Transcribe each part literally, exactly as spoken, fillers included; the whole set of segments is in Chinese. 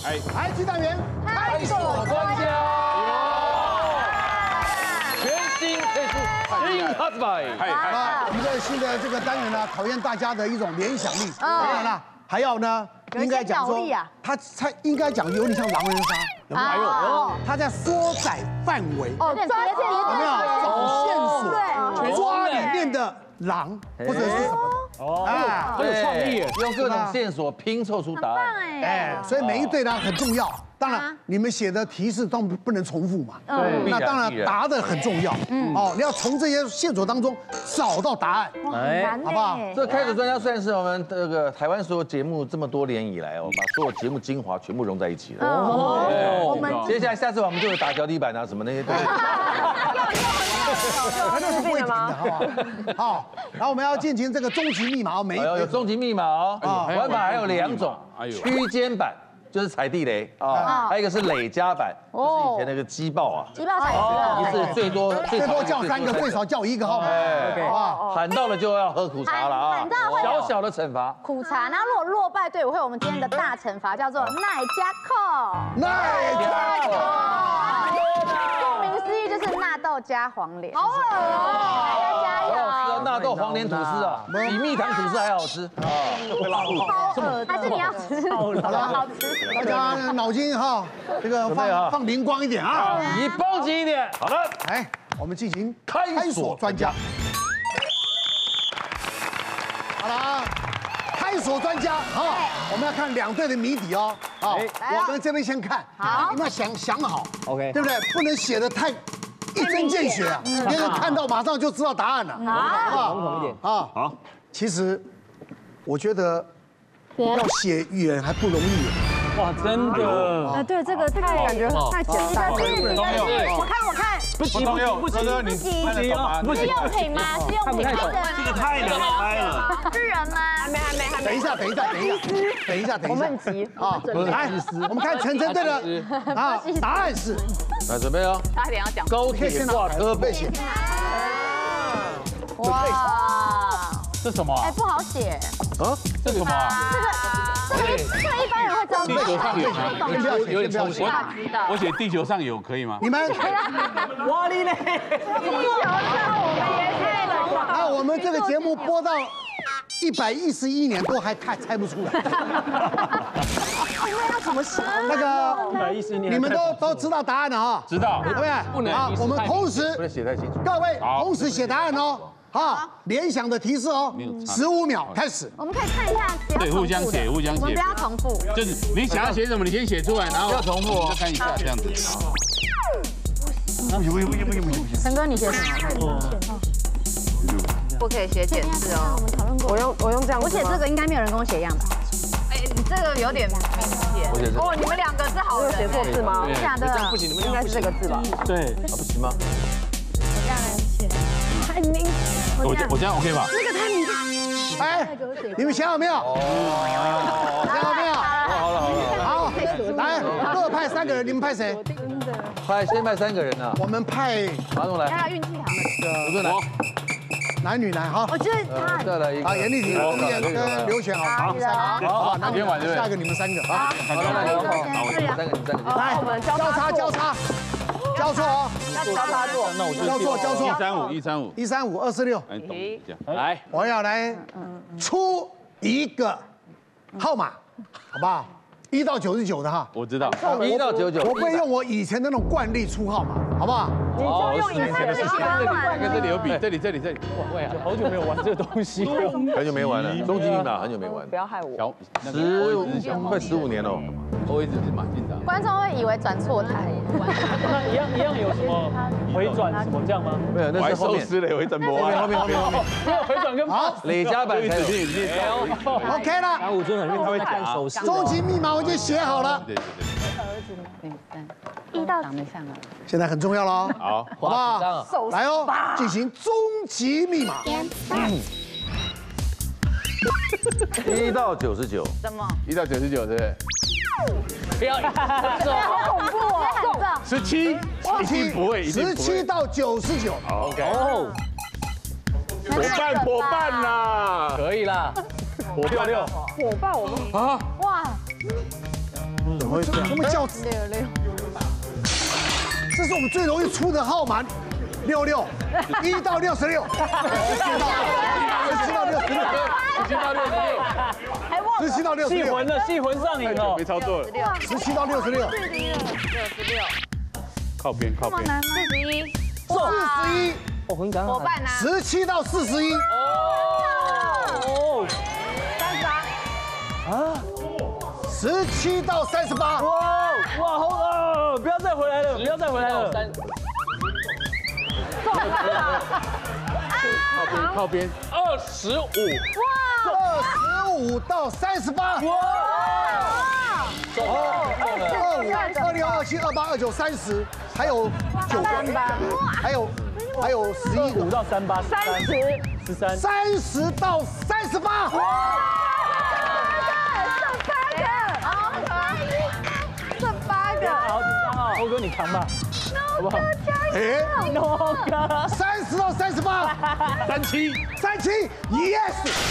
哎， 来，新单元开锁专家，全新推出新発売。 啊，我们的新的这个单元呢，考验大家的一种联想力。当然了，还要呢，应该讲说，它它应该讲有点像狼人杀，有没有？ 哦， 它在缩窄范围， 哦，抓线有没有？找线索，抓里面的狼或者是什么？ 哦， 啊， 很有创意，用各种线索拼凑出答案。 哎，所以每一对呢很重要。当然，你们写的提示都不能重复嘛。 对， 那当然答的很重要。嗯，哦，你要从这些线索当中找到答案。 哎， 好不好？ 这开锁专家虽然是我们这个台湾所有节目这么多年以来哦，把所有节目精华全部融在一起了。哦，我们接下来下次我们就会打脚底板啊什么那些东西。 他那是不会停的，好不好？好，然后我们要进行这个终极密码，每有终极密码哦。啊，玩法还有两种，区间版。就是踩地雷啊，还有一个是累加版，就是以前那个击爆啊， 击爆踩一次最多最多叫三个，最少叫一个号码，好吧？ 喊到了就要喝苦茶了啊，小小的惩罚。 苦茶，那如果落败队伍会有我们今天的大惩罚，叫做奈加扣。 奈加扣， 顾名思义就是纳豆加黄连，好恶哦，大家加油！ 纳豆黄连吐司啊，比蜜糖吐司还好吃啊， 会拉肚子，还是你要吃？好了，好吃。 大家脑筋哈，这个放放灵光一点啊， 你绷紧一点。好的， 来，我们进行开锁专家。好了啊，开锁专家，好，我们要看两队的谜底哦。好，我们这边先看，好，你们要想想好 ，OK， 对不对？不能写的太一针见血啊，别人看到马上就知道答案了，好不好？ 笼统一点啊，好。其实我觉得要写远还不容易。 哇，真的！ 啊，对，这个太感觉太简单了。 我看，我看， 不行不行不行， 不行，不是用品吗？是用品的。 这个太难猜了。 是人吗？还没，还没，还没。 等一下，等一下，等一下，等一下，等一下。 我们很急啊！ 来，我们看陈真队的啊，答案是。 来，准备哦。 差点要讲。 高铁挂车背写。 哇！ 这什么？ 哎，不好写。 啊？这什么？ 这个。这个这个一般人会知道， 地球上有，有点抽象。 我我写地球上有可以吗？ 你们， 哇哩嘞！地球上我们也太冷了。 那我们这个节目播到一百一十一年都还看猜不出来。 那要怎么写？ 那个一百一十年， 你们都都知道答案了啊？ 知道， 对不对？ 不能。 好，我们同时不能写太清楚。 各位同时写答案哦。好，联想的提示哦，十五秒开始。 我们可以看一下， 对，互相写，互相写， 我们不要重复。 就是你想要写什么，你先写出来，然后不要重复， 再看一下这样子。 不行不行不行不行不行不行！ 陈哥，你写什么？ 不可以写简字哦。 我们讨论过。 我用我用这样， 我写这个应该没有人跟我写一样吧？ 哎，你这个有点明显。 我写这。 哦，你们两个是好人。 写错字吗？ 假的。 不行，你们应该是这个字吧？ 对。 啊，不行吗？ 我这样来写。太明。 我这我这样 OK 吧？ 这个太明显。 哎，你们想好没有？想好没有？ 好了好了。 好，来，各派三个人，你们派谁？ 派先派三个人呢。 我们派马总来。 他运气好。 吴尊来。 男女男哈。 我觉得他。 再来一个。 好，严丽婷、钟燕跟刘璇，好，好，好，好，男女玩对不对？下一个你们三个，好， 好，好，好，三个，三个， 来， 我们交叉交叉，交错哦， 交叉做， 那我就交错交错， 一三五一三五一三五二四六， 来懂一下，来， 我要来出一个号码，好不好？一到九十九的哈， 我知道， 一到九九， 我不会用我以前的那种惯例出号码，好不好？ 你就用以前的习惯。 看这里有笔，这里这里这里，哇，好久没有玩这个东西， 很久没玩了，终极密码很久没玩， 不要害我。 小十五快十五年了， 我一直是马进达。 观众会以为转错台。 那一样一样有什么回转什么这样吗？ 没有，那是后面。 失了，回转后面后面后面后面。 没有回转跟好， 累加版才有。 OK 了。 打五尊很他会看手势。 终极密码我已经写好了。 对对对， 一到长得像啊。 现在很重要了哦， 好， 好不好？来哦，进行终极密码。 一到九十九。 什么？ 一到九十九，对不对？ 不要， 好恐怖哦！ 十七，一定不会， 十七到九十九。 OK。哦。伙伴，伙伴啦， 可以啦。 伙伴六。 伙伴，我们哇， 什怎么怎么叫？ 六六， 这是我们最容易出的号码，六六，一到六十六，十七到十七到六十六， 十七到六十六， 还忘十七到六十六， 戏魂了，戏魂上瘾了没。操作了， 十七到六十六， 六十六， 靠边靠边， 四十一， 四十一， 哦，很敢喊。 伙伴呢？ 十七到四十一， 哦， 三十八， 啊， 十七到三十八， 哇哇，好呃，不要再回来了，不要再回来了。 靠边靠边，二十五， 二十五到三十八， 哇， 二五、二六、二七、二八、二九、三十，还有九个，还有还有十一五个， 到三八，三十，十三， 三十到三十八， 剩八个， 好紧张哦，欧哥你扛吧，好不好？ 哎， 欧哥， 三十到三十八， 三七， 三七 ，yes，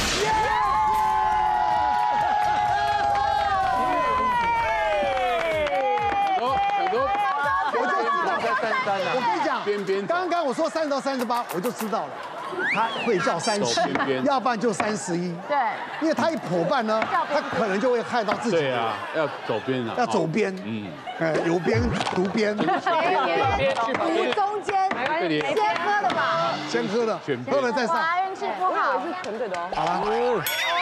多很多， 我就知道。 三三我跟你讲， 边边走刚刚我说三十到三十八，我就知道了，他会叫三走十边，边要不然就三十一， 对， 因为他一伙伴呢，他可能就会害到自己， 对啊，要走边啊， 要走边， 嗯， 哎，有边读边， 边去旁边， 中间这里先喝的吧， 先喝了选，边喝了再上， 哇，运气不好， 全队的哦。 好了，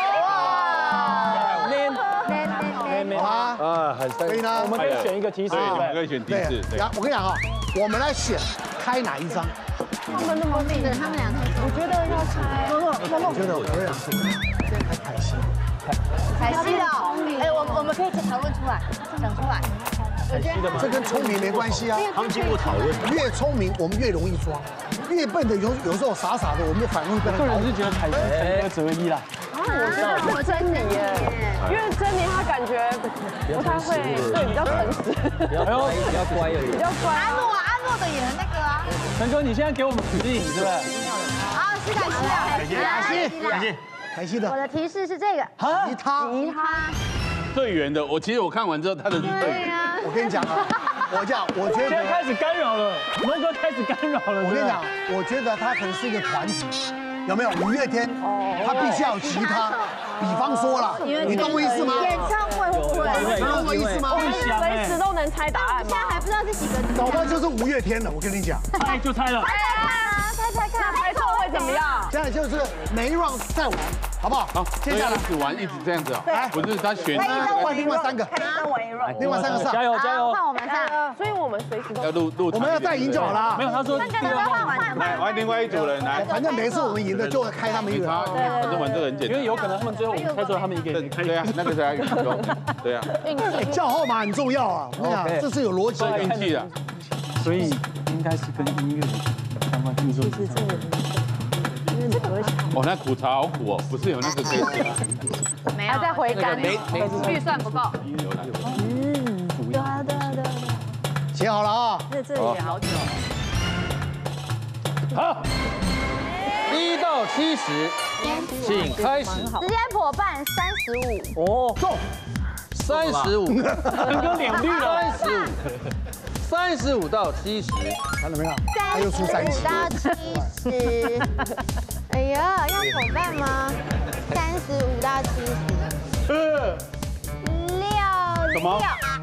哇， 妹妹妹， 好啊， 啊，很所以三。 呢我，们可以选一个提示， 对， 对不对你们可以选提示，对， 然后我跟你讲啊，我们来选开哪一张， 他们那么命，他们两个，我觉得要开， 我觉得我会想开凯西， 凯西的，哎，我们我们可以讨论出来，讲出来， 这跟聪明没关系啊， 他们经过讨论， 越聪明我们越容易抓，越笨的有有时候傻傻的，我们反而会跟他搞个人。是觉得凯西成歌择一啦。 我珍妮耶，因为珍妮她感觉不太会，对，比较诚实， 不要乖，不要乖而已。 比较乖。 阿诺阿诺的演的那个啊， 陈哥，你现在给我们指引，是不是？ 啊，是凯西啊，凯西， 凯西， 感谢。 凯西的我的提示是这个， 啊吉他， 吉他， 最远的，我其实我看完之后，他的是最远， 对呀， 我跟你讲啊，我讲，我觉得， 现在开始干扰了，龙哥开始干扰了。 我跟你讲，我觉得他可能是一个团体，有没有？五月天，他必须要有吉他。比方说了，你懂我意思吗？ 演唱会会不会？ 你懂我意思吗？ 随时都能猜答案吗？ 现在还不知道是几个字， 搞不好就是五月天了，我跟你讲。 猜就猜了。 猜猜看， 猜错会怎么样？ 现在就是每一 round 再玩，好不好？ 好， 接下来一直玩，一直这样子啊，不是他选换另外三个，另外三个上加，油加油！ 换我们上， 所以我们随时都要录录， 我们要再赢就好了没。有，他说三个人换换来，换另外一组人来。 反正每次我们赢的就会开他们一没差， 个。 反正玩这个很简单。 因为有可能他们最后我们猜出来他们一个人开。 对啊，那个才运动，对啊， 哎叫号码很重要啊！我跟你讲，这是有逻辑的。 运气啊。 所以应该是跟音乐相关。你说是这个？ 哦，那苦茶好苦哦，不是有那个可以吃啊？ 没有还在回甘。 没没预算不够， 有啦。 对啊对啊对啊， 写好了啊！ 在这里好久， 好，一到七十，请开始。 时间伙伴三十五， 哦， 中， 三十五， 陈哥脸绿了。 三十五，三十五到七十， 看到没有？他又出三期。 到七十，哎呀，要伙伴吗？三十五到七十，六什么？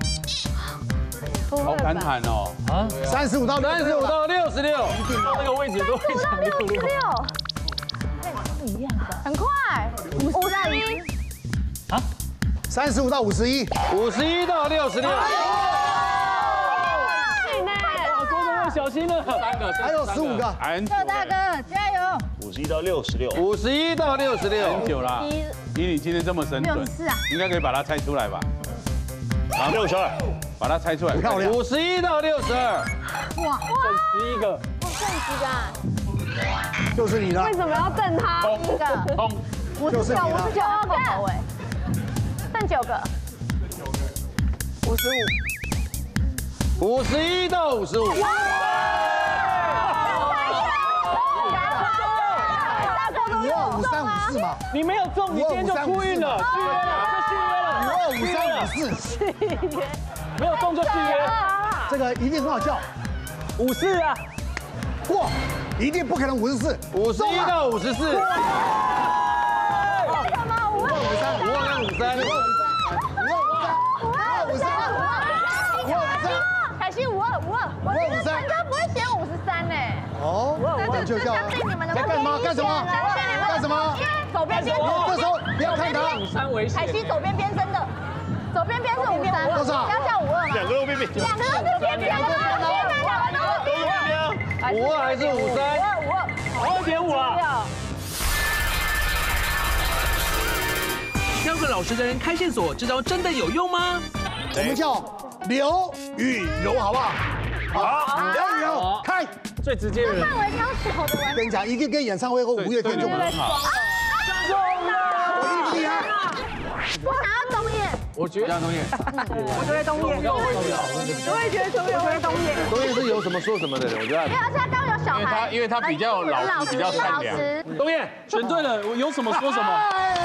好侃侃哦。 啊， 三十五到三十五到六十六， 到那个位置都非常六六。 很快，五十一， 三十五到五十一， 五十一到六十六， 哇，郭总要小心了。 三个， 还有十五个。 很久大哥加油！ 五十一到六十六， 五十一到六十六很，久啦。以你今天这么神准，应该可以把它猜出来吧？ 好，六十二， 把它猜出来。 漂亮五十一到六十二， 哇， 剩十一个。 剩几个啊？ 就是你了为，什么要瞪他？ 通一个， 通， 就是你了。 九个，剩九个，五十五。 五十一到五十五， 你五二五三五四嘛。 你没有中，你今天就出运了，续约了，就续约了。 五二五三五四， 没有中就续约。 这个一定很好笑。 五四啊， 哇，一定不可能五十四， 五十一到五十四。 什么？五二五三， 五二跟五三， 五二五三，五二五三，五二五三， 凯西五二五二，我觉得陈哥不会写五十三呢。 哦，那就叫相信你们的在干嘛？干什么？干什么？ 左边边这时候不要看他。 五三危险。 凯西左边边真的，左边边是五三， 多少？ 不要叫五二嘛。 两个都边边， 两个都是边边的，天哪，两个都是边边。 五二还是五三？ 五二五二， 二点五啊。 教个老实的人开线索，这招真的有用吗？ 我们叫刘雨柔，好不好？好，刘雨柔开。 最直接的人。 范围超小的玩。 跟你讲，一个跟演唱会或五月天就不能好。 中了！ 我厉不厉害？ 我想要东野。 我觉得东野， 我觉得东野，我也觉得东野，我觉得东野。 东野是有什么说什么的人，我觉得。 因为而且他刚刚有小孩， 因为他因为他比较老实，比较善良。 东野选对了，我有什么说什么。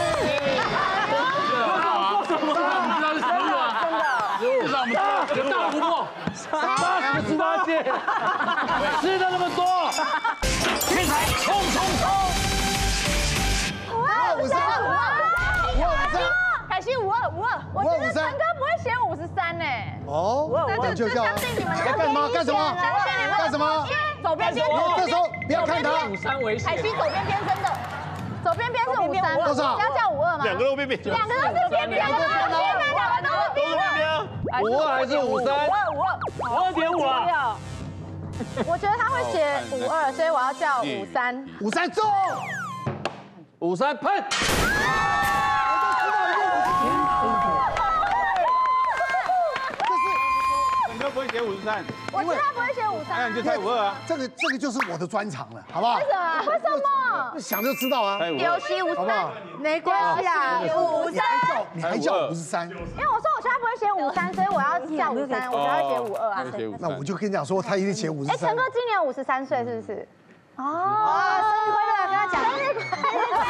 什么？你知道是什么吗？真的，让我们有大突破， 八十个猪八戒，吃的那么多，天才冲冲冲！ 五二五三，五二五三，凯西五二五二，我觉得陈哥不会写五十三呢。 哦，那就叫相信你们的。 干嘛？干什么？干什么？ 左边边， 这时候不要看他。 五三危险。 凯西左边边真的。 左边边是五三， 多少？ 要叫五二吗？ 两个都边边， 两个都是边边，两个都是边边，两个都是边边。 五二还是五三？ 五二五二， 二点五啊！ 我觉得他会写五二，所以我要叫五三。 五三中， 五三喷。 陈哥不会写五十三， 我觉得他不会写五三。 那你就猜五二啊。 这个这个就是我的专长了，好不好？ 为什么？为什么？ 想就知道啊。 刘希五三好不好， 没关系啊，五你还叫你还叫五十三？ 因为我说我觉得他不会写五三，所以我要叫五三，我觉得他会写五二啊。 那我就跟你讲说，他一定写五十哎， 三。 陈哥今年五十三岁是不是？哦，生日快乐，跟他讲生日快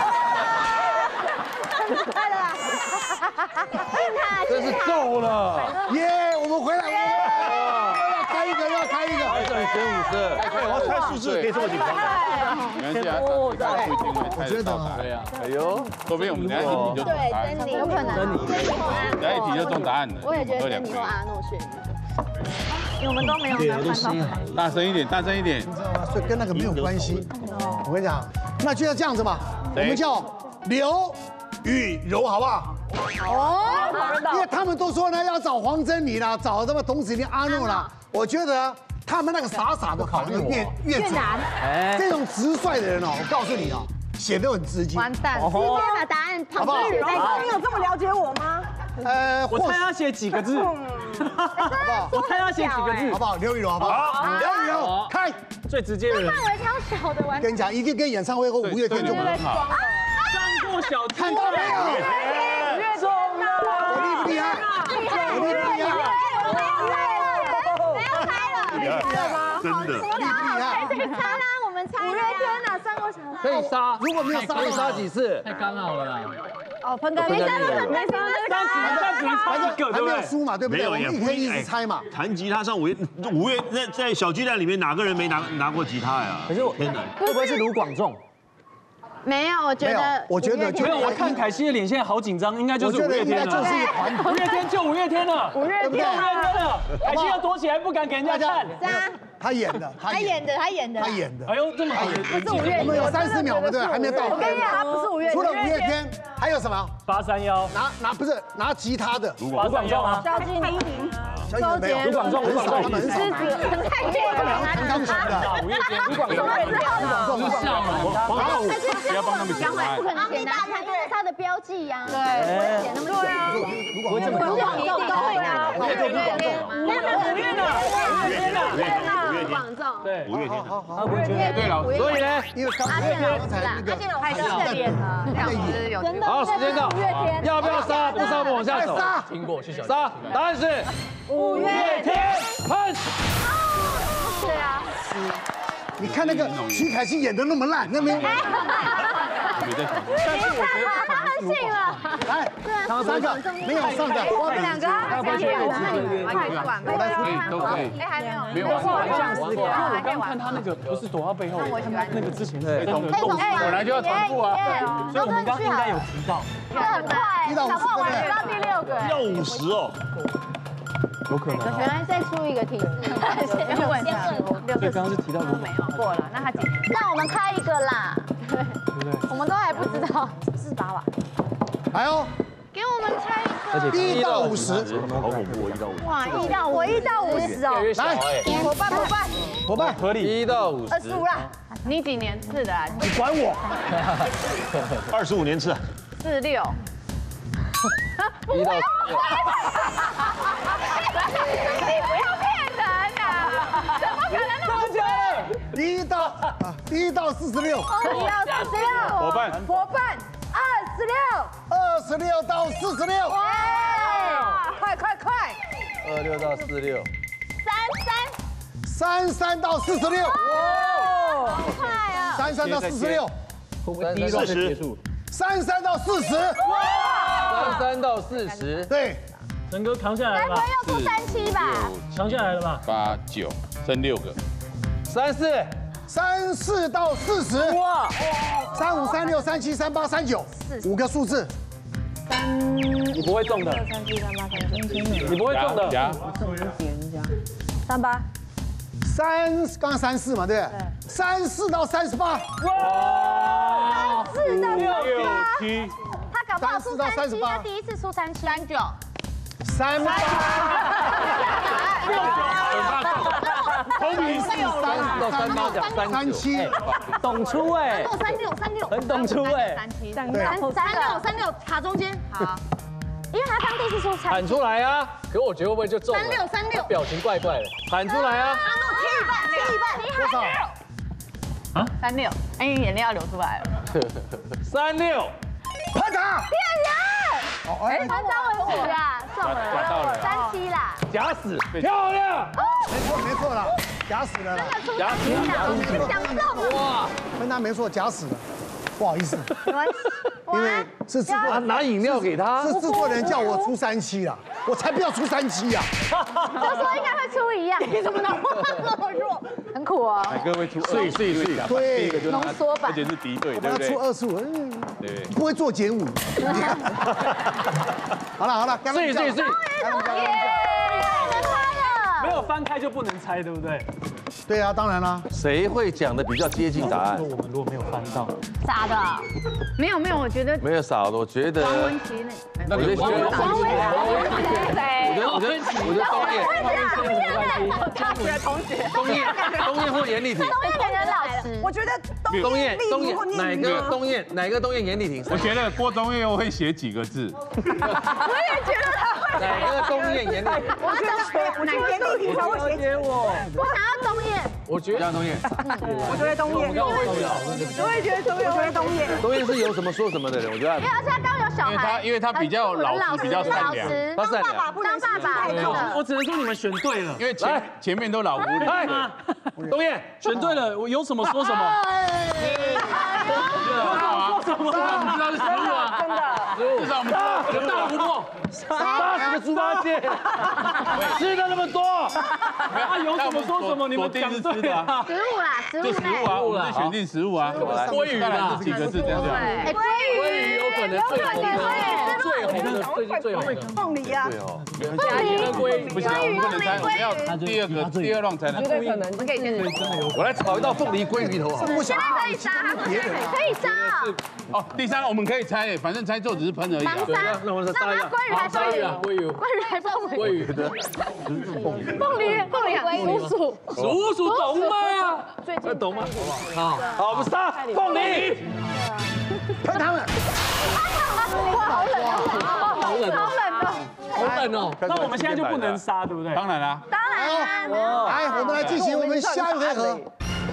乐，生日快乐啊！ 真是够了！ 耶，我们回来，我们要开一个，要开一个。 还是你选五十二？ 哎，我猜数字可以这么紧张。 没关系啊，他不一定会猜得到答案。 对呀， 哎呦， 说不定我们等下一题就中答案， 对，有可能， 等下一题就中答案了。 我也觉得珍妮或阿诺选一个，因为我们都没有拿看到。 大声一点，大声一点。 你知道吗？所以跟那个没有关系。我跟你讲，那就要这样子嘛，我们叫刘雨柔，好不好？哦，因为他们都说呢，要找黄真妮啦，找什么董子玲、阿诺啦。我觉得他们那个傻傻的考越越越难。哎，这种直率的人哦，我告诉你哦，写得很直接。 完蛋，直接把答案好不好？ 你有这么了解我吗？ 呃， 我猜他写几个字， 好不好？ 我猜他写几个字， 好不好？刘雨柔，好不好？刘雨柔，开。 最直接的人。 范围超小的玩。 跟你讲，一定跟演唱会或五月天就不能好。 张过小猪， 看到没有？ 越中了， 我厉不厉害？我厉不厉害？ 没有开了， 厉害吗？真的。 厉不厉害？ 这个差啦，我们猜五月天哪，三个小时。 可以杀， 如果没有杀， 可以杀几次？ 太刚好了啦。 哦，分开没杀了，没杀了， 但只但只差一个， 还没有对不对？ 输嘛，对不对？我们也可以一直猜嘛。 弹吉他上五月五月在在小巨蛋里面哪个人没拿拿过吉他呀？ 可是我天哪！ 会不会是卢广仲？ 没有，我觉得， 我觉得就没有，我看凯西的脸现在好紧张，应该就是五月天了。 就是一个团体。 五月天就五月天了， 五月天， 五月天了，凯西要躲起来，不敢给人家看。 他演的， 他演的，他演的， 他演的。 哎呦，这么好， 不是五月天， 我们有三十秒嘛，对，还没到。 我跟你讲，他不是五月天， 除了五月天，还有什么？ 八三幺， 拿拿不是拿吉他的。 卢广仲啊， 萧敬腾。 周杰伦、 卢广仲、卢广仲、 他们很少拿。 太厉害了， 弹钢琴的。 五月天、卢广仲、 卢广仲、 不笑了， 不要帮他们写答案不。可能写难看，因为它的标记呀。对，写那么多啊。 如果这么高， 广仲都会拿。 五月天、卢广仲。 五月天呢？五月天呢？ 卢广仲。 对， 五月天。 好好好， 五月天对了， 所以呢， 因为刚阿健老刚才那个阿健老师的脸了，两只有真的。 好，时间到，要不要杀？不杀，我们往下走。 杀， 听过去小杀，答案是五月天喷。 对啊。 你看那个徐凯熙演的那么烂，那边没在想。 但是我觉得他很信了。 来，三个没有上的， 我们两个啊，可以玩， 可以都可以。 哎，还没有， 没有玩过。 这样子，因为我刚看他那个不是躲到背后，那个之前是动动本来就要重复啊， 所以我们刚刚应该有提到。 很快，搞不好玩到第六个。 要五十哦。 有可能。 原来再出一个提示， 先问一下， 所以刚刚是提到如果过了，那他几？那我们开一个啦。对，我们都还不知道，四八吧。 来哦， 给我们猜一个。 一到五十， 好恐怖，一到五十。 哇，一到我一到五十哦。 来， 伙伴伙伴， 伙伴， 合理。 一到五十。 二十五啦。你几年次的啊？ 你管我？ 二十五年次。 四六。 一到六。 你不要骗人呐！怎么可能那么准？ 一到啊，一到四十六， 一到四十六。 伙伴， 伙伴，二十六。 二十六到四十六， 哇！快快快！ 二六到四六。 三三三。 三到四十六， 哇！快啊！ 三三到四十六， 四十。 三三到四十， 三三到四十， 对， 陈哥扛下来了吧？ 该不会要出三七吧？ 扛下来了吧？ 八九剩六个， 三四， 三四到四十，哇，三五三六三七三八三九，五个数字， 三， 你不会中的， 三七三八三九， 你不会中的， 加三八， 三刚刚三四嘛，对不对？三四到三十八， 哇，四到六七， 他搞不好出三七，他第一次出三七，三九， 三八， 六九， 同名四三到三八讲三三七， 懂出哎， 三六三六， 很懂出哎， 三七，三三六三六卡中间，好，因为他刚第一次出三， 喊出来啊！可我觉得会不会就中了？ 三六三六， 表情怪怪的，喊出来啊！ 阿诺切一半，切一半，你喊六。啊，三六，哎，眼泪要流出来了。 三六， 排长， 骗人！哎，他张文虎啊，中了，三七啦， 假死，漂亮， 没错没错了，假死了啦， 假死，想中了，哇， 分他没错，假死了，不好意思， 没关系， 因为是制作拿饮料给他， 是制作人叫我出三七啦，我才不要出三七呀， 就说应该会出一样，你怎么能那么弱？很苦哦， 哪个会出？碎碎碎， 对， 浓缩版， 而且是敌对，对我不对？ 出二十五， 对， 不会做减五。好了好了， 碎碎碎， 没有翻开就不能猜，对不对？ 对啊，当然啦。 谁会讲的比较接近答案？ 我们如果没有翻到， 傻的，没有没有，我觉得没有傻的，我觉得。 王文琪那，我觉得王文琪， 谁？ 我觉得我觉得东燕， 他的同学， 东燕，东燕或严丽婷。 东燕感觉老师， 我觉得东燕，东燕，哪个东燕？哪个东燕？严丽婷？ 我觉得郭东燕会写几个字。 我也觉得他会。 哪个东燕？严丽婷？ 我觉得我觉得严丽婷才会写我。 我想要东燕。 我觉得东燕。 我觉得东燕。我也觉得东燕。我觉得东燕。 东燕是有什么说什么的人，我觉得。 因为而且他刚有小孩。 因为他比较老实，比较善良。 他善良。 当爸爸。 我只能说你们选对了， 因为前前面都老狐狸。 哎，东燕选对了，我有什么说什么。 说什么？我们知道是食物啊，真的。至少我们知道大胡萝， 八十个猪八戒，吃的那么多，啊有什么说什么，你们讲对啊。 食物啦，食物就食物啊，我们就选定食物啊。 鲑鱼啦， 几个字这样子。 哎，鲑鱼， 有可能最红的，最红的，最近最红的。 凤梨啊， 凤梨跟鲑鱼不行，我们不能猜，我们要第二个第二浪才能。 可以先。 我来炒一道凤梨鲑鱼头好。 现在可以杀，可以杀。 哦，第三我们可以猜，反正猜错只是喷而已。 盲杀， 那我们那我要鲑鱼还是鲑鱼啊？鲑鱼， 鲑鱼还是凤梨？ 鲑鱼的， 凤梨，凤梨，鼠鼠， 鼠鼠懂吗？ 最近懂吗？好，好，我们杀凤梨， 喷他们。 哇，好冷啊！ 好冷， 好冷哦， 好冷哦。那我们现在就不能杀，对不对？ 当然啦。 当然啦。 来，我们来进行我们下一回合。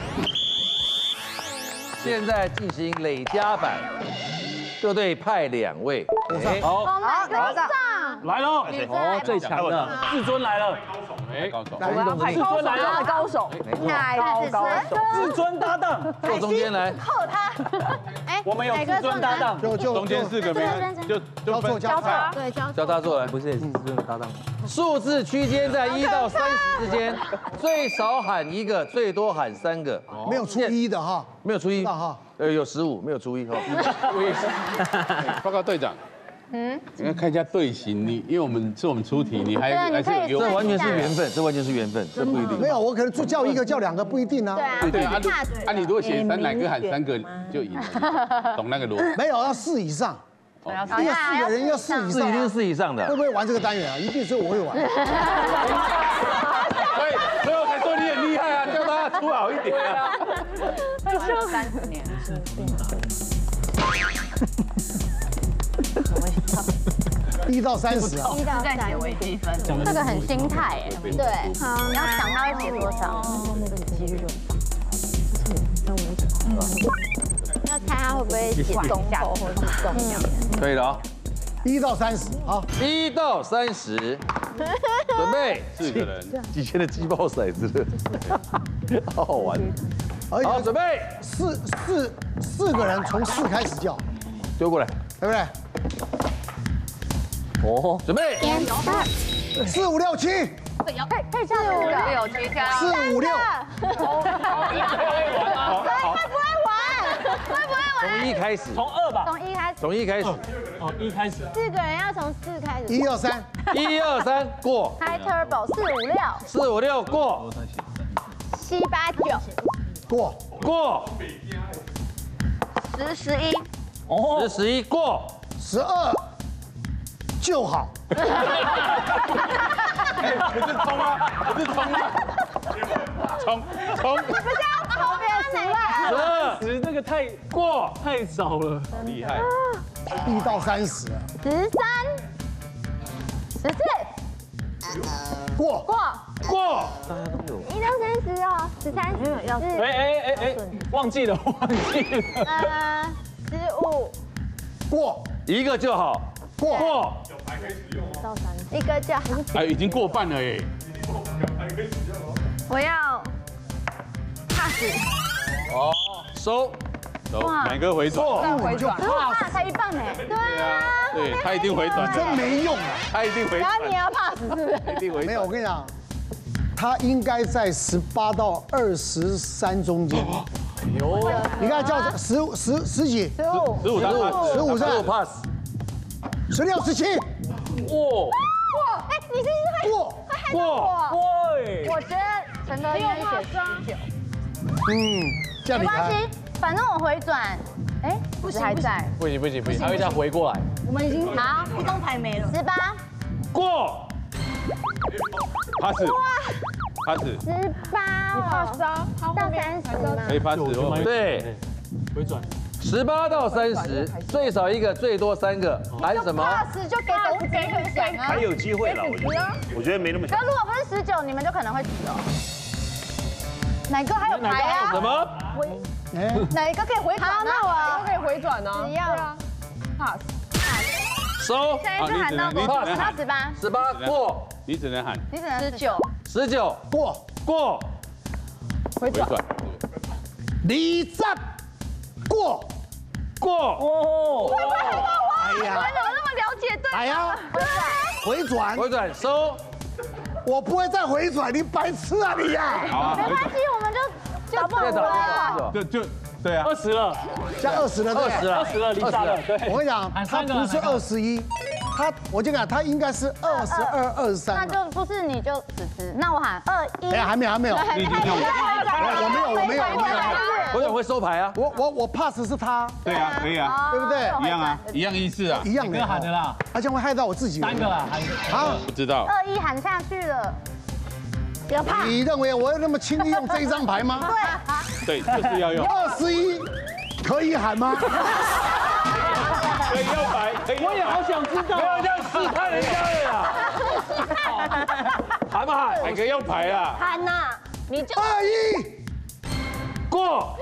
现在进行累加版，各队派两位。 好， 我们马上。 来了，哦，最强的至尊来了， 哎，高手， 至尊来了， 高手， 哪个高手？ 至尊搭档， 坐中间来， 扣他。哎， 我们有至尊搭档， 就就中间四个没就就分交叉， 对，交叫他坐来，不是至尊搭档。数字区间在一到三十之间，最少喊一个，最多喊三个， 没有初一的哈， 没有初一哈， 呃，有十五，没有初一哈。 报告队长。嗯，你要看一下队形，你因为我们是我们出题，你还还是有， 这完全是缘分，这完全是缘分，这不一定。 没有，我可能就叫一个叫两个不一定啊。 对对啊， 对啊你如果写三哪个喊三个就赢了，懂那个逻辑？ 没有，要四以上，一个四个人要四以上， 四一定是四以上的。 会不会玩这个单元啊？一定是我会玩。 所以所以我才说你很厉害啊，叫他出好一点啊。 三十年。 一到三十啊， 一到三微积分， 这个很心态哎。对，你要想他会写多少。要猜他会不会写中口或者是中样。 可以了啊， 一到三十，好， 一到三十，准备。 四个人， 以前的鸡爆骰子，好好玩。好，准备。 四四四个人从四开始叫， 丢过来， 对不对？ 哦，准备。 四五六七， 可以可以这样五六七加四五六。 会不会玩？会不会玩？ 从一开始， 从二吧， 从一开始。 从一开始。 哦，一开始。 四个人要从四开始。 一二三， 一二三过。 开 turbo 四五六。 四五六过。 七八九。 过过。 十十一。 哦。十十一过。 十二。就好。 哎，不是冲吗？不是冲吗？冲冲！ 你不是要后面十万？ 十二十这个太过太少了， 厉害。 一到三十。 十三。十四。 过过过。 一到三十哦，十三十要是。 哎哎哎哎，忘记了忘记了。 呃，十五。 过一个就好。 过过。 到三十，一个就好。 哎，已经过半了哎。 我要 pass。 哦，收。 走，哪个回转？ 回转。 哇，才一半哎。对啊。 对他一定回转， 真没用啊！ 他一定回转。 然后你要 pass 是不是？ 一定回转。 没有，我跟你讲，他应该在十八到二十三中间。有。你看叫十五十十几？ 十五。 十五十五十五十五 pass。 十六十七。 哇哇！哎，你是不是过过我？ 对， 我觉得陈德应该写十九。 嗯，这样你看。 没关系，反正我回转。哎，不是还在。 不行不行不行，还会再回过来。 我们已经好，一张牌没了。十八。 过。 pass。pass。 十八哦。到三十吗？ 可以 pass 哦。 对。 回转。 十八到三十，最少一个，最多三个，喊什么？ pass 就给董姐去想啊。 还有机会了，我觉得，我觉得没那么小可。如果不是十九，你们就可能会死哦。哪个还有牌啊？ 什么？ 哎， 哪一个可以回转呢？那我可以回转呢。 只要 pass。 收。 现在就喊到过，喊到十八。 十八过。 你只能喊。 你只能十九。 十九过过。 回转。 离站。过过哦！ 哎呀， 我怎么那么了解对？ 哎呀，回转回转收。 我不会再回转，你白痴啊你呀！ 没关系，我们就就不了。 就就对啊， 二十了， 加二十了， 二十了， 二十了，离三了。对， 我跟你讲，他不是二十一，他我就讲他应该是二十二、二十三。 那就不是你就只是，那我喊二一。 哎，还没有，还没有。 还没有， 我没有，我没有，我没有。 回转会收牌啊。 我我我 pass 是他， 对啊，可以啊， 对不对？ 一样啊，一样意思啊， 一样的。 跟喊的啦， 他将会害到我自己。 三个啦， 好， 不知道。 二一喊下去了，有怕？ 你认为我有那么轻易用这一张牌吗？ 对， 对，就是要用。 二十一可以喊吗？ 可以要牌，可以。 我也好想知道， 不要这样试探人家的呀。喊不喊？ 还可以用牌啊。 喊呐，你就二一过。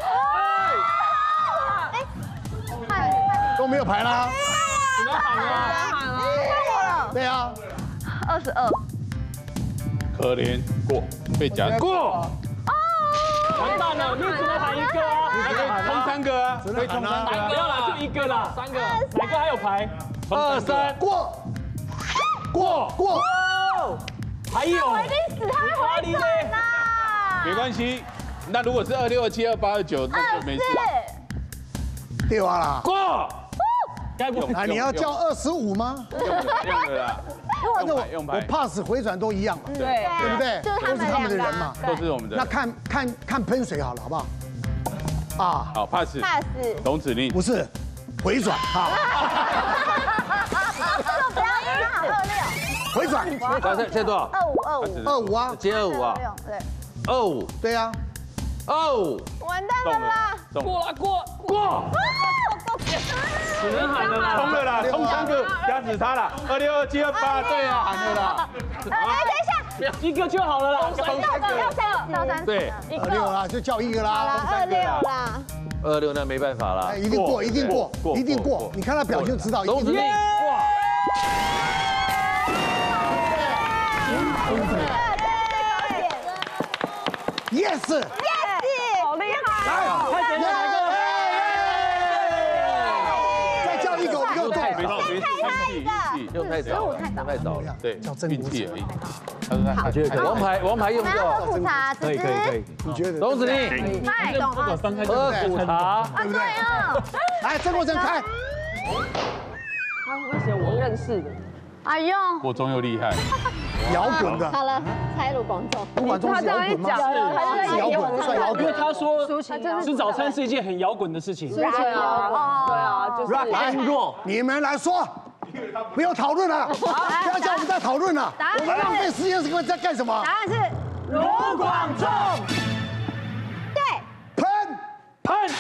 哎， 都没有牌啦。 只能喊了， 喊了， 对啊， 二十二。 可怜过，被夹过。 完蛋了，你只能喊一个啊！ 你可以冲三个啊，可以冲三个啊。 不要啦，就一个啦，三个，哪个还有牌？ 二三过，过过， 还有， 我一定死，他会回转啦。 没关系，那如果是二六、二七、二八、二九，那就没事。 对啊啦， 过。该不啊，你要叫二十五吗？ 用的啦，用牌用我牌， pass 回转都一样嘛， 对对不对？ 就是都是他们的人嘛。 都是我们的。 那看看看喷水好了，好不好？啊， 好 pass， pass， 懂指令不是回转啊， 就不要一号二六， 回转现在现在多少？ 二五二五二五啊， 接二五啊， 对， 二五， 对呀， 二五， 完蛋了啦！ 中过了，过过，只能喊了啦， 冲了啦，冲三个，压死他了。二六、二七、二八，对啊，喊了啦。 哎，等一下， 一个就好了啦。 到三到三到三， 对， 二六啦，就叫一个好了， 啦， 二六啦， 二六那没办法啦哎，。一定过，一定过过， 一定过。你看他表情就知道，一定过。 董子令， Yes， 好厉害哦！ 快点，哪个？ 再叫一个，我们就对了。 没错，没事，运气， 用太早了，用太早了。 对， 叫真运气而已。 我觉得王牌王牌用拿掉喝。苦茶，芝芝， 你觉得？ 董子令， 嗨，懂啊， 分开喝苦茶， 啊对哦， 来，曾国成开。 他会写我认识的。 哎呦， 国中又厉害， 摇滚的， 好了，猜入广众， 不管中是摇滚吗？是摇滚，算摇因为滚。 他说情吃早餐是一件很摇滚的事情。 对啊，对啊，就是 Rock 来，你们来说，不要讨论了，不要叫我们再讨论了，我们浪费时间是在干什么？ 答案是罗广仲， 对， 喷喷，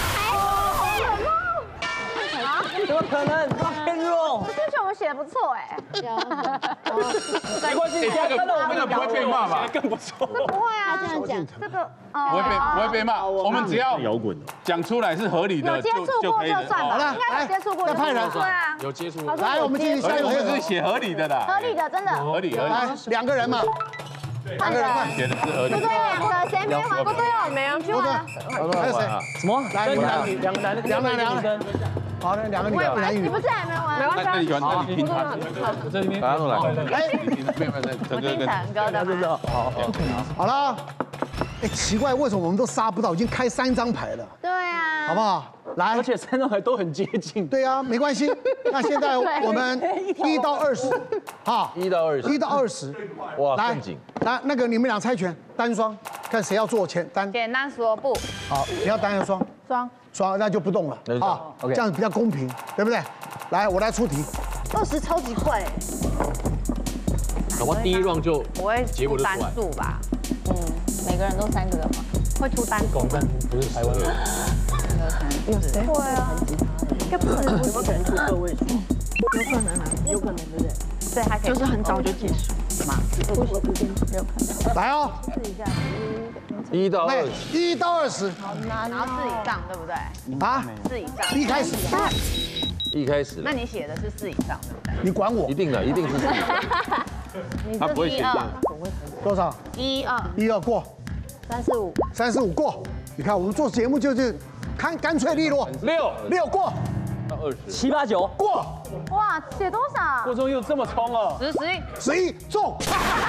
怎么可能？他偏弱。 这句我们写的不错哎， 没关系， 这个那个不会被骂吧？ 更不错。 不会啊，这样讲，这个不会被不会被骂，我们只要摇滚的， 讲出来是合理的， 有接触过就算好了了，应该有接触过就算了，对啊， 有接触。 来，我们进行下一我个回合。 们是写合理的啦， 合理的，真的， 合理合来理，， 两个人嘛，两个人快， 写的是合理不对， 的。 两个谁没玩？不对哦，没人去玩了。 还有谁？ 什么？ 来，你来， 两个男的， 两个男的， 女生。 好的，两个女的，一男一女你不。是还没玩？ 那那你玩，那你听他， 我这里面。 把他弄来。 哎， 没有没有，陈哥跟陈哥的吗？ 好， 好了。哎，奇怪，为什么我们都杀不到？已经开三张牌了， 对啊， 好不好？来而，且三张牌都很接近。 对啊，没关系。那现在我们一到二十，好， 一到二十， 一到二十， 哇， 来更紧。， 来，那个你们俩猜拳，单双，看谁要做前单。 简单说不， 好，你要单还是双？ 双双，那就不动了那就这样啊， OK 这样比较公平，对不对？来，我来出题。 二十超级快， 搞不好第一 round 就我会结果就出来。 数吧。嗯，每个人都三个的话，会出单广但不是台湾人。 有谁？对啊，应该不是， 有没有可能出个位数？有可能啊，有可能，对不对？ 对，还可以， 就是很早就结束嘛，有可能。 来哦， 一到那二十， 一到二十然后四以上，对不对？ 啊， 四以上， 一开始一开始那你写的是四以上，对不对？ 你管我一定的，一定是四。 你他不会写是一二， 多少？ 一二一二过， 三四五， 三十五过。你看我们做节目就是干干脆利落， 六六过到二十， 七八九， 过， 哇，写多少？ 国中又这么冲哦。 十十一， 十一中。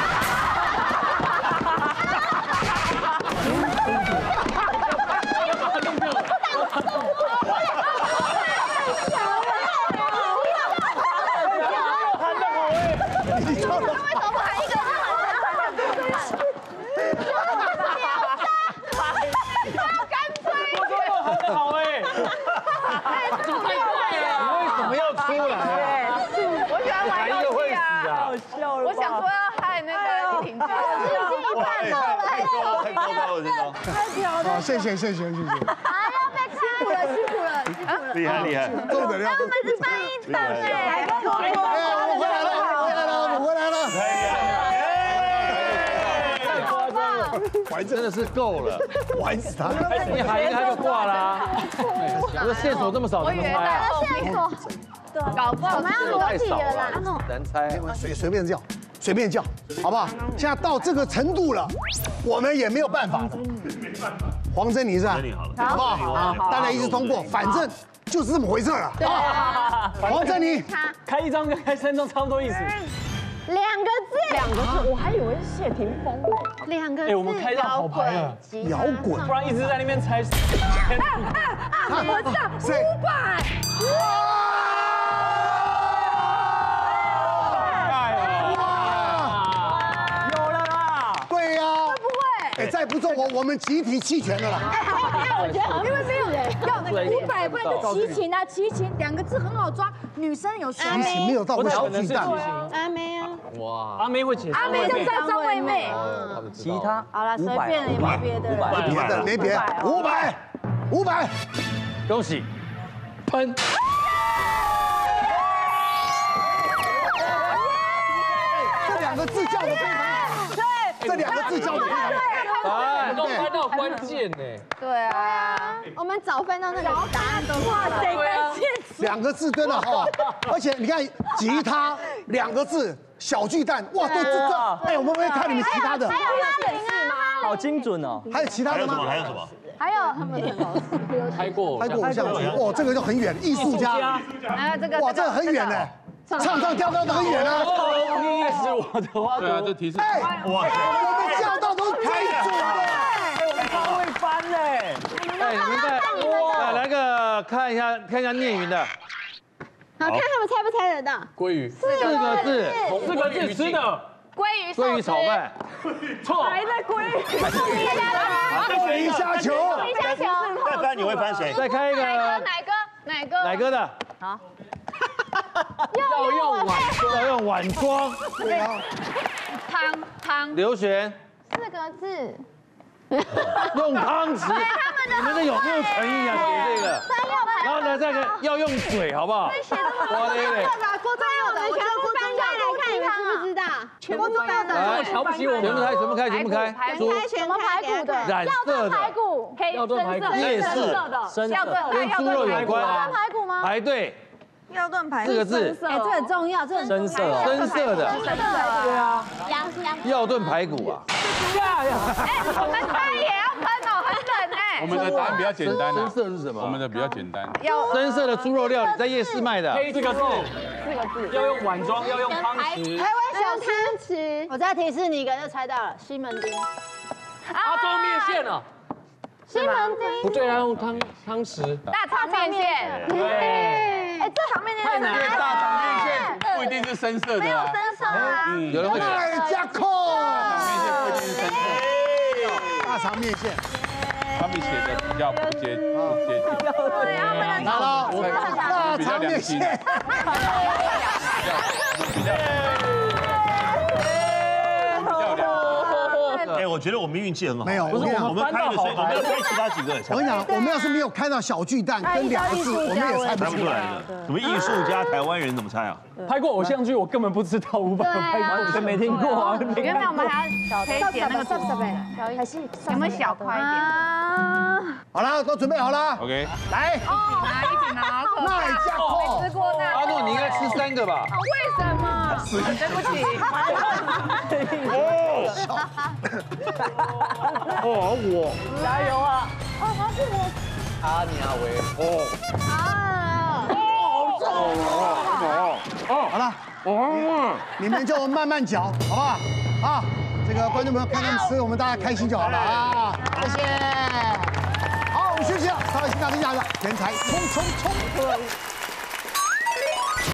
你跳的为什么不喊一个就好了？干脆， 国中又喊得好哎。 太快了！ 为什么要出来？ 我喜欢玩游戏啊！ 笑我想说要害那个婷婷，已经一半了， 太高了，太高了，这张太屌了！ 好，谢谢谢谢谢谢。 啊，要被辛苦了，辛苦了，辛苦了。 厉害厉害， 中的料。 他们是翻译档哎， 哎，我回来了，我回来了，我回来了。 好棒！ 玩真的是够了， 玩死他！ 你喊一个他就挂啦。我的线索这么少，怎么猜啊？ 线索，对，搞不好我们要裸体了啦。 难猜， 随随便叫，随便叫，好不好？现在到这个程度了，我们也没有办法了。黄珍妮是吧？好不好？好，大家一致通过，反正就是这么回事了。对啊，黄珍妮， 开一张跟开三张差不多意思。 两个字， 两个字，我还以为是谢霆锋呢。 两个字， 哎，我们开到好牌了， 摇滚， 不然一直在那边猜。 啊，我知道，五百。 有了啦！ 对呀， 不会， 哎，再不中我我们集体弃权了啦。 哎，我觉得因为没有人要那个五百块的齐秦啊，齐秦两个字很好抓，女生有齐秦没有到过小巨蛋。 阿妹啊， 哇，阿妹会解释。 阿妹就叫张惠妹。 其他好了，随便了，也没别的。 没别的，没别的，五百，五百， 恭喜， 喷。 这两个字叫的非常好，对，这两个字叫的非常好， 哎，都拍到关键呢。 对啊，我们早翻到那个答案都哇塞，关键两个字真的哈，而且你看吉他两个字，小巨蛋，哇，都这这，哎，我们会看你们其他的， 还有拉铃啊， 好精准哦。 还有其他的吗？ 还有什么？ 还有他们拍过， 拍过偶像剧，哇，这个就很远，艺术家， 还有这个， 哇，这个很远呢，唱唱跳跳都很远啊。 你也是我的花对啊，这提示。 哎，哇，我们叫到都太准了。 我们超会翻嘞！ 哎，你们在，来来个看一下，看一下聂云的， 好看他们猜不猜得到？ 鲑鱼， 四个字， 四个字吃的鲑鱼鲑鱼炒饭， 错， 还在鲑鱼， 凤梨虾球， 飞虾球， 再翻你会翻谁？ 再开一个哪个哪个奶哥的， 要用碗， 要用碗装， 对啊， 汤汤刘璇四个字， 用汤匙，你们这有没有诚意啊？写这个，然后呢，再个要用水，好不好？哇嘞嘞， 郭宗佑的，我全部翻开来看，你们知不知道？全部都有的， 来， 瞧不起我们， 全部开，全部开，全部开，猪全开排骨的， 染色的， 排骨，黑要炖排骨， 夜市深要炖跟猪肉有关， 排骨吗？ 排队要炖排四个字， 哎，这很重要，这很深色， 深色的， 对啊， 羊羊要炖排骨啊， 下呀， 哎，我们猜也要喷哦，很冷哎。 我们的答案比较简单深啊， 色是什么？ 我们的比较简单。 要深色的猪肉料理在夜市卖的， 黑这个字，四个字，要用碗装，要用汤匙。 台湾小汤匙，我再提示你一个就猜到了，西门町。 阿中面线啊， 西门町不对，要用汤汤匙。 大肠面线， 对， 哎，这场面线因为大肠面线不一定是深色的啊， 深色啊， 嗯， 有人会麦加扣， 面线不一定是深色， 大肠面线， 他们写的比较不接不接近， 对啊，我们来了，大比较肠面良心， 线， 比较比较良心。 哎，我觉得我们运气很好。 没有，我跟你讲我，们开了谁？我们要开其他几个。 我跟你讲，我们要是没有开到小巨蛋跟两个字，我们也猜不猜不出来。 出来的。什么艺术家、台湾人怎么猜啊？ 拍过偶像剧，我根本不知道伍佰有拍过，我没听过啊。 原本我们还要可以剪那个什么，还是有没有小块一点？啊， 好了，都准备好了， OK， 来， 哦，拿一起拿， 麦加扣， 吃过那。 阿诺，你应该吃三个吧？ 为什么？对不起。 哦，我， 加油啊！ 哦，还是我。 阿尼阿维，哦， 啊。 哦，哦，好了，哦，你们就慢慢嚼，好不好？啊，这个观众朋友看他们吃，我们大家开心就好了啊，谢谢。好，我们休息了，稍微欣赏一下天才冲冲冲！